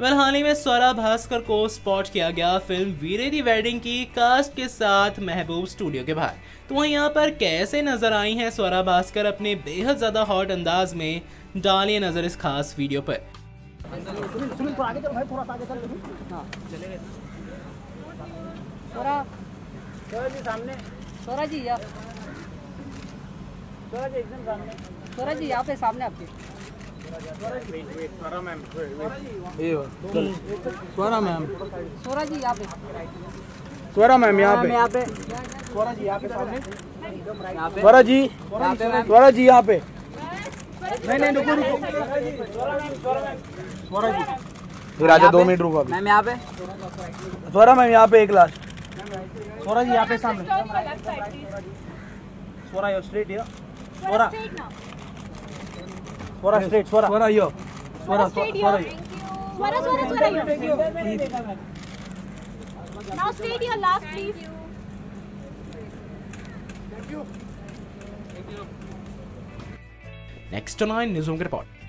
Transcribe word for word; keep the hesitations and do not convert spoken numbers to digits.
Well हाल ही में स्वरा भास्कर को spot किया गया फिल्म वीरे दी वेडिंग की कास्ट के साथ महबूब स्टूडियो के बाहर। तो वहीं यहाँ पर कैसे नजर आई हैं स्वरा भास्कर अपने बेहद ज्यादा हॉट अंदाज में, डालिए नजर इस खास वीडियो पर। स्वरा जी यहाँ स्वरा जी एकदम सामने, स्वरा जी यहाँ पे सामने आपके। स्वरा मैम, स्वरा मैम, स्वरा जी यहाँ पे, स्वरा मैम यहाँ पे, यहाँ पे, स्वरा जी यहाँ पे सामने, स्वरा जी, स्वरा जी यहाँ पे, नहीं नहीं रुको रुको, स्वरा जी, फिर आजा दो मिनट रुको। मैम यहाँ पे, स्वरा मैम यहाँ पे एक लास्ट, स्वरा जी यहाँ पे सामने, Swara your straight your, Swara Swara straight, Swara Swara your, Swara Swara Swara, Swara, Swara. Now straight your last, please. Next nine news room की रिपोर्ट।